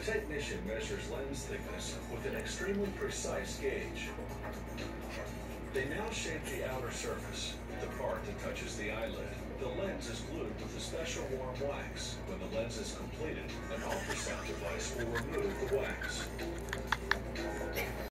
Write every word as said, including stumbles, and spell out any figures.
technician measures lens thickness with an extremely precise gauge. They now shape the outer surface, the part that touches the eyelid. The lens is glued with a special warm wax. When the lens is completed, an ultrasound device will remove the wax.